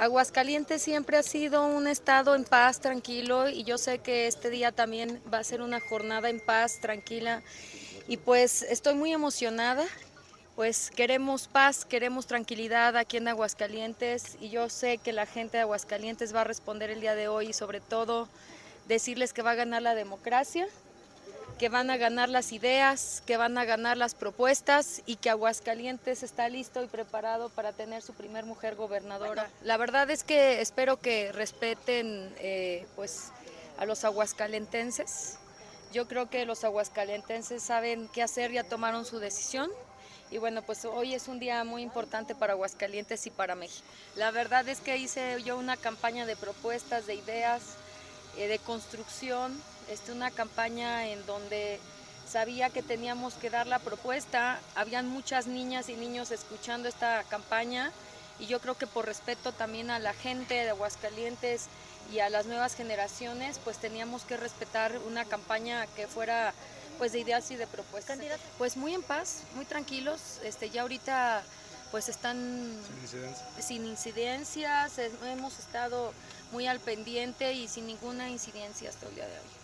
Aguascalientes siempre ha sido un estado en paz, tranquilo, y yo sé que este día también va a ser una jornada en paz, tranquila, y pues estoy muy emocionada, pues queremos paz, queremos tranquilidad aquí en Aguascalientes, y yo sé que la gente de Aguascalientes va a responder el día de hoy, y sobre todo decirles que va a ganar la democracia, que van a ganar las ideas, que van a ganar las propuestas y que Aguascalientes está listo y preparado para tener su primer mujer gobernadora. La verdad es que espero que respeten pues a los aguascalentenses. Yo creo que los aguascalentenses saben qué hacer, ya tomaron su decisión. Y bueno, pues hoy es un día muy importante para Aguascalientes y para México. La verdad es que hice yo una campaña de propuestas, de ideas, de construcción, una campaña en donde sabía que teníamos que dar la propuesta. Habían muchas niñas y niños escuchando esta campaña y yo creo que por respeto también a la gente de Aguascalientes y a las nuevas generaciones, pues teníamos que respetar una campaña que fuera pues de ideas y de propuestas. ¿Candidato? Pues muy en paz, muy tranquilos, ya ahorita pues están sin incidencias, hemos estado muy al pendiente y sin ninguna incidencia hasta el día de hoy.